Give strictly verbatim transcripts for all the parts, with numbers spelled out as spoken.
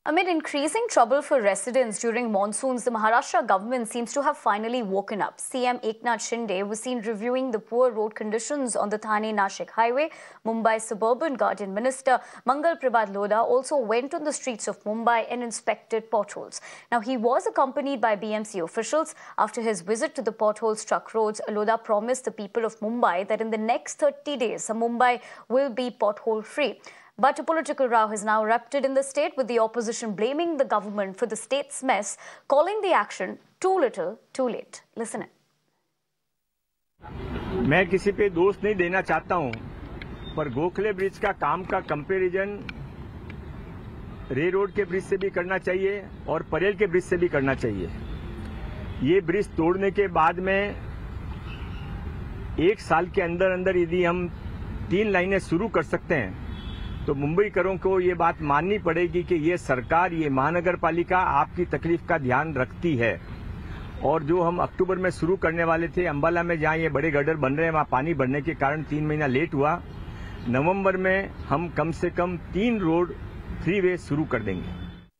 Amid increasing trouble for residents during monsoons, the Maharashtra government seems to have finally woken up. C M Eknath Shinde was seen reviewing the poor road conditions on the Thane-Nashik highway. Mumbai Suburban Guardian Minister Mangal Prabhat Lodha also went on the streets of Mumbai and inspected potholes. Now, he was accompanied by B M C officials. After his visit to the pothole-struck roads, Lodha promised the people of Mumbai that in the next thirty days, Mumbai will be pothole-free. But a political row has now erupted in the state, with the opposition blaming the government for the state's mess, calling the action too little, too late. Listen in. मैं किसी पे दोष नहीं देना चाहता हूं, पर Gokhale bridge का काम का कंपैरिजन रे रोड के ब्रिज से भी करना चाहिए और परेल के ब्रिज से भी करना चाहिए। ये ब्रिज तोड़ने के बाद में एक साल के अंदर अंदर यदि हम तीन लाइनें शुरू कर सकते हैं तो मुंबईकरों को ये बात माननी पड़ेगी कि ये सरकार, ये महानगर पालिका आपकी तकलीफ का ध्यान रखती है। और जो हम अक्टूबर में शुरू करने वाले थे अंबाला में, जहां ये बड़े गड्ढे बन रहे हैं, वहां पानी बढ़ने के कारण तीन महीना लेट हुआ। नवंबर में हम कम से कम तीन रोड फ्री वे शुरू कर देंगे।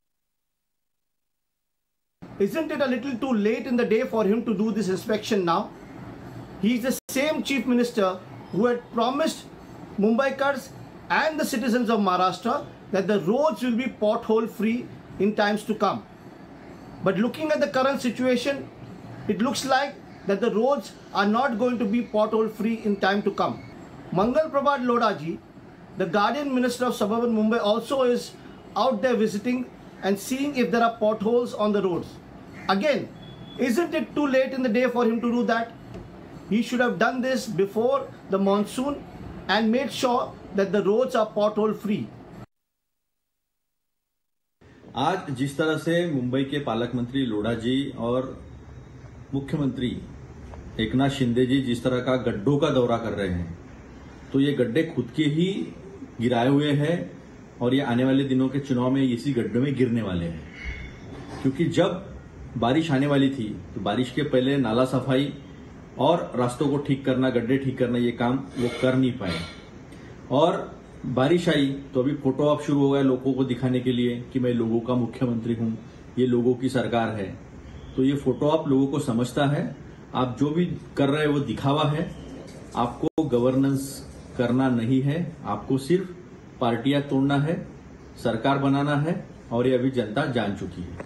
Isn't it a little too late in the day for him to do this inspection now? He is the same chief minister who had promised Mumbaikars and the citizens of Maharashtra that the roads will be pothole free in times to come. But looking at the current situation, it looks like that the roads are not going to be pothole free in time to come. Mangal Prabhat Lodha ji, the Guardian Minister of Suburban Mumbai, also is out there visiting and seeing if there are potholes on the roads. Again, isn't it too late in the day for him to do that? He should have done this before the monsoon and made sure that the roads are pothole free. आज जिस तरह से मुंबई के पालक मंत्री लोढ़ा जी और मुख्यमंत्री एकनाथ शिंदे जी जिस तरह का गड्ढों का दौरा कर रहे हैं, तो ये गड्ढे खुद के ही गिराए हुए हैं और ये आने वाले दिनों के चुनाव में इसी गड्ढे में गिरने वाले हैं। क्योंकि जब बारिश आने वाली थी तो बारिश के पहले नाला सफाई और रास्तों को ठीक करना, गड्ढे ठीक करना, ये काम वो कर नहीं पाए। और बारिश आई तो अभी फोटो ऑप शुरू हो गया लोगों को दिखाने के लिए कि मैं लोगों का मुख्यमंत्री हूं, ये लोगों की सरकार है। तो ये फोटो ऑप लोगों को समझता है, आप जो भी कर रहे हैं वो दिखावा है। आपको गवर्नेंस करना नहीं है, आपको सिर्फ पार्टियां तोड़ना है, सरकार बनाना है, और ये अभी जनता जान चुकी है।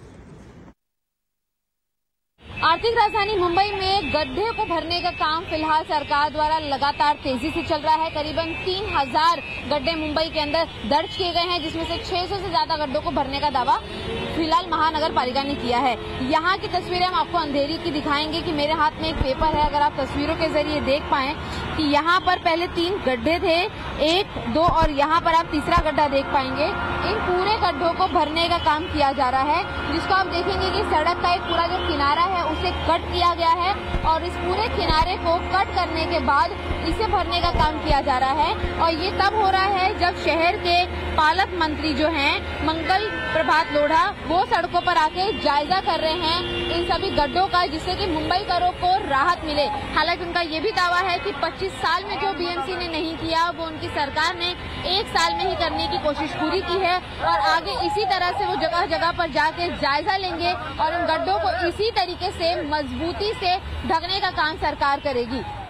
आर्थिक राजधानी मुंबई में गड्ढे को भरने का काम फिलहाल सरकार द्वारा लगातार तेजी से चल रहा है। करीबन तीन हजार गड्ढे मुंबई के अंदर दर्ज किए गए हैं, जिसमें से छह सौ से ज्यादा गड्ढों को भरने का दावा फिलहाल महानगर पालिका ने किया है। यहाँ की तस्वीरें हम आपको अंधेरी की दिखाएंगे कि मेरे हाथ में एक पेपर है। अगर आप तस्वीरों के जरिए देख पाएं कि यहाँ पर पहले तीन गड्ढे थे, एक, दो, और यहाँ पर आप तीसरा गड्ढा देख पाएंगे। इन पूरे गड्ढों को भरने का काम किया जा रहा है, जिसको आप देखेंगे कि सड़क का एक पूरा जो किनारा है उसे कट किया गया है और इस पूरे किनारे को कट करने के बाद इसे भरने का काम किया जा रहा है। और ये तब हो रहा है जब शहर के पालक मंत्री जो हैं मंगल प्रभात लोढ़ा, वो सड़कों पर आके जायजा कर रहे हैं इन सभी गड्ढों का, जिससे कि मुंबईकरों को राहत मिले। हालांकि उनका ये भी दावा है कि पच्चीस साल में जो बीएमसी ने नहीं किया वो उनकी सरकार ने एक साल में ही करने की कोशिश पूरी की है और आगे इसी तरह से वो जगह जगह पर जाके जायजा लेंगे और इन गड्ढों को इसी तरीके से मजबूती से ढकने का काम सरकार करेगी।